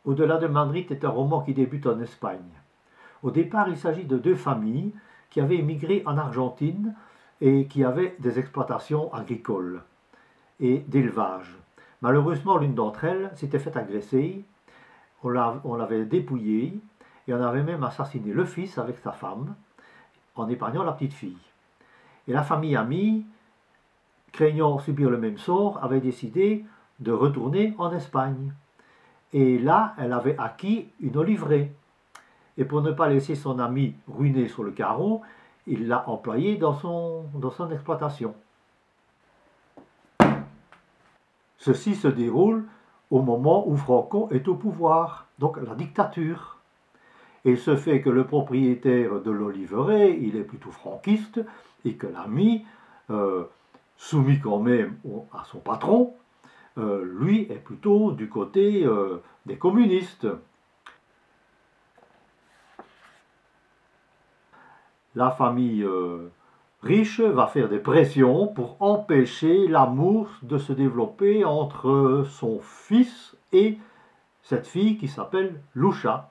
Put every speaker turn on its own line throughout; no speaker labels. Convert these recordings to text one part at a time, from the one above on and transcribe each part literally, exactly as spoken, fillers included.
Au-delà de Madrid est un roman qui débute en Espagne. Au départ, il s'agit de deux familles qui avaient émigré en Argentine et qui avaient des exploitations agricoles et d'élevage. Malheureusement, l'une d'entre elles s'était fait agresser, on l'avait dépouillée et on avait même assassiné le fils avec sa femme en épargnant la petite fille. Et la famille amie, craignant subir le même sort, avait décidé de retourner en Espagne. Et là, elle avait acquis une oliveraie. Et pour ne pas laisser son ami ruiné sur le carreau, il l'a employé dans son, dans son exploitation. Ceci se déroule au moment où Franco est au pouvoir, donc la dictature. Et il se fait que le propriétaire de l'oliveraie, il est plutôt franquiste, et que l'ami, euh, soumis quand même à son patron, euh, lui est plutôt du côté euh, des communistes. La famille euh, riche va faire des pressions pour empêcher l'amour de se développer entre son fils et cette fille qui s'appelle Lucha.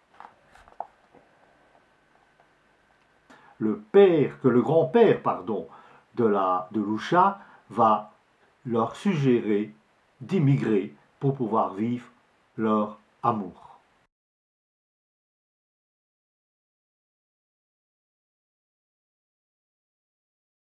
Le père, que le grand-père, pardon, de, la, de Lucha va leur suggérer d'immigrer pour pouvoir vivre leur amour.